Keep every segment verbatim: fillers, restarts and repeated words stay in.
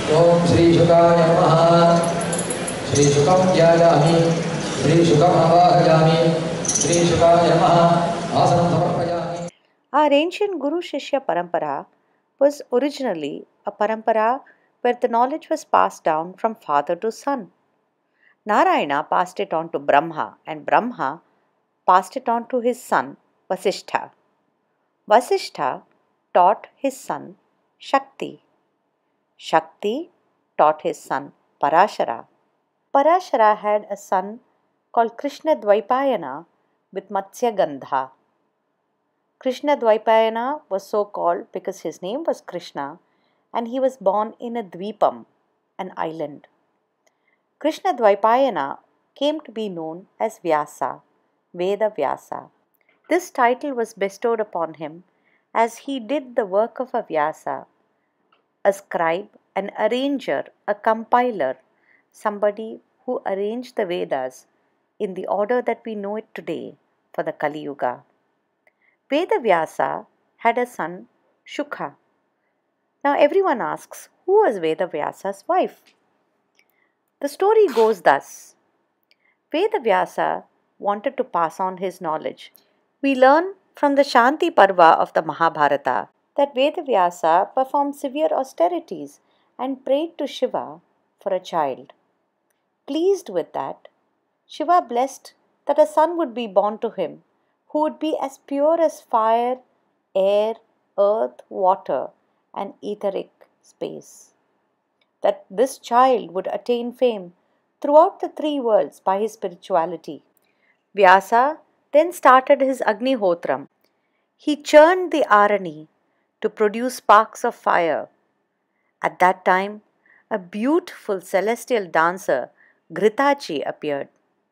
Om Shree Shuka and Narada. Shree Shukam Vyāyami. Shree Shukam Avahayami. Shree Shuka and Narada. Asanam Samarpayami. Our ancient Guru Shishya Parampara was originally a parampara where the knowledge was passed down from father to son. Narayana passed it on to Brahma, and Brahma passed it on to his son Vasishtha. Vasishtha taught his son Shakti. Shakti taught his son Parashara. Parashara had a son called Krishna Dvaipayana with Matsya Gandha. Krishna Dvaipayana was so called because his name was Krishna and he was born in a dvipam, an island. Krishna Dvaipayana came to be known as Vyasa, Veda Vyasa. This title was bestowed upon him as he did the work of a Vyasa, a scribe, an arranger, a compiler, somebody who arranged the Vedas in the order that we know it today for the Kali Yuga. Veda Vyasa had a son, Shuka. Now everyone asks, who was Veda Vyasa's wife? The story goes thus. Veda Vyasa wanted to pass on his knowledge. We learn from the Shanti Parva of the Mahabharata that Veda Vyasa performed severe austerities and prayed to Shiva for a child. Pleased with that, Shiva blessed that a son would be born to him who would be as pure as fire, air, earth, water, and etheric space. That this child would attain fame throughout the three worlds by his spirituality. Vyasa then started his Agnihotram. He churned the Arani to produce sparks of fire. At that time, a beautiful celestial dancer, Gritachi, appeared.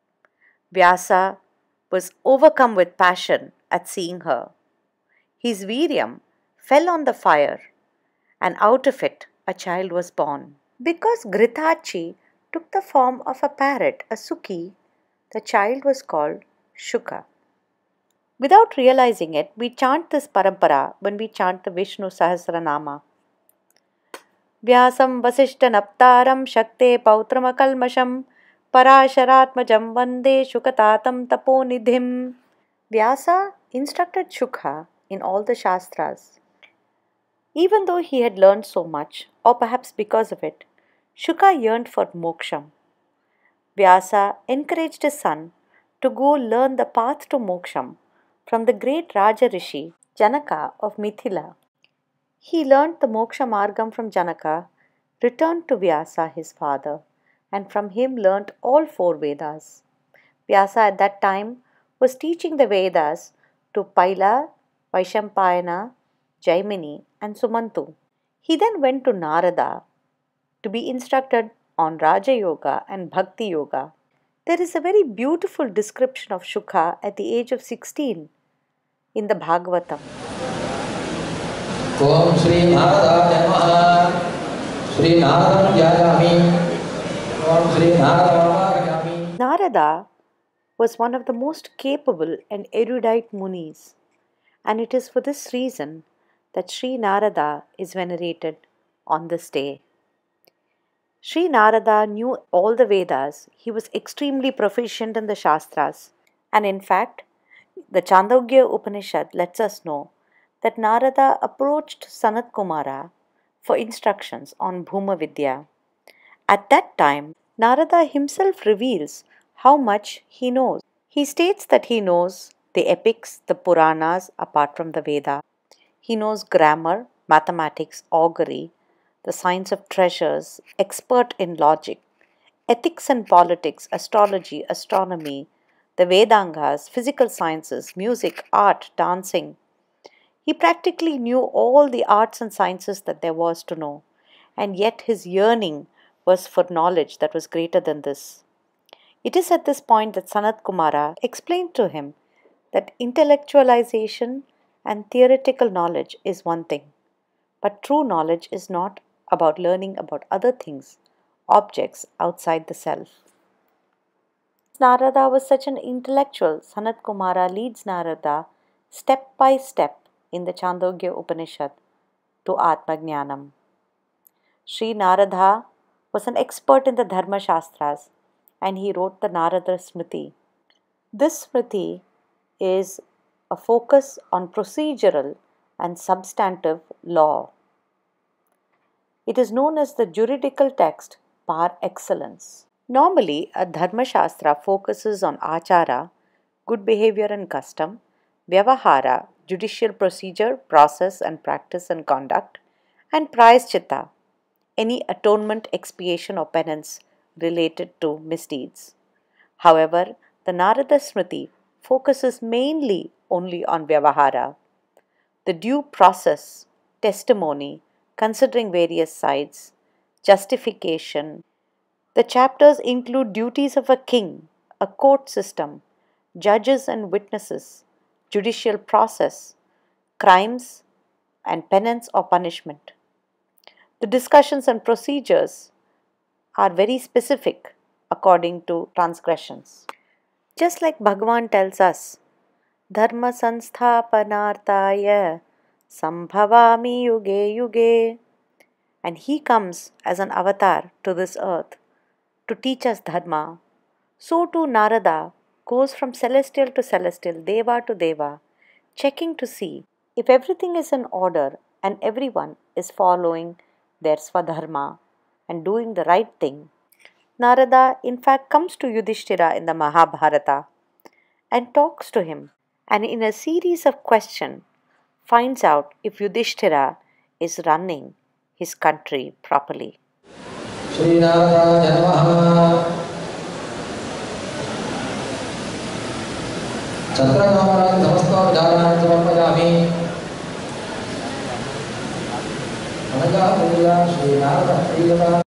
Vyasa was overcome with passion at seeing her. His Viryam fell on the fire, and out of it a child was born. Because Gritachi took the form of a parrot, a Suki, the child was called Shuka. Without realizing it, we chant this parampara when we chant the Vishnu Sahasranama. Vyasam Vasishta Naptaram Shakte Pautramakalmasham Parasharatmajam Vande Shukatatam Taponidhim. Vyasa instructed Shuka in all the Shastras. Even though he had learned so much, or perhaps because of it, Shuka yearned for moksham. Vyasa encouraged his son to go learn the path to moksham from the great Raja Rishi Janaka of Mithila. He learnt the moksha margam from Janaka, returned to Vyasa his father, and from him learnt all four Vedas. Vyasa at that time was teaching the Vedas to Paila, Vaishampayana, Jaimini and Sumantu. He then went to Narada to be instructed on Raja Yoga and Bhakti Yoga. There is a very beautiful description of Shuka at the age of sixteen in the Bhagavatam. Om Shree Nārada Shree Nārada Vyāyami. Om Shree Nārada. Narada was one of the most capable and erudite munis, and it is for this reason that Shree Nārada is venerated on this day. Shree Nārada knew all the Vedas. He was extremely proficient in the Shastras, and in fact, the Chandogya Upanishad lets us know that Narada approached Sanat Kumara for instructions on Bhuma Vidya. At that time, Narada himself reveals how much he knows. He states that he knows the epics, the Puranas apart from the Veda. He knows grammar, mathematics, augury, the science of treasures, expert in logic, ethics and politics, astrology, astronomy, the Vedangas, physical sciences, music, art, dancing. He practically knew all the arts and sciences that there was to know, and yet his yearning was for knowledge that was greater than this. It is at this point that Sanat Kumara explained to him that intellectualization and theoretical knowledge is one thing, but true knowledge is not about learning about other things, objects outside the self. Narada was such an intellectual. Sanat Kumara leads Narada step by step in the Chandogya Upanishad to Atma Jnanam. Shree Nārada was an expert in the Dharma Shastras and he wrote the Narada Smriti. This Smriti is a focus on procedural and substantive law. It is known as the juridical text par excellence. Normally, a Dharma Shastra focuses on achara, good behavior and custom, vyavahara, judicial procedure, process and practice and conduct, and prayaschitta, any atonement, expiation or penance related to misdeeds. However, the Narada Smriti focuses mainly only on vyavahara, the due process, testimony, considering various sides, justification. The chapters include duties of a king, a court system, judges and witnesses, judicial process, crimes, and penance or punishment. The discussions and procedures are very specific according to transgressions. Just like Bhagavan tells us, Dharma sansthapanartaya sambhavami yuge yuge, and he comes as an avatar to this earth to teach us Dharma, so too Narada goes from celestial to celestial, Deva to Deva, checking to see if everything is in order and everyone is following their Swadharma and doing the right thing. Narada in fact comes to Yudhishthira in the Mahabharata and talks to him, and in a series of questions finds out if Yudhishthira is running his country properly. Shree Nārada Namaha. Sitaraman Namaskar Dharan Samapayami. Anaga Pooja Shree Nārada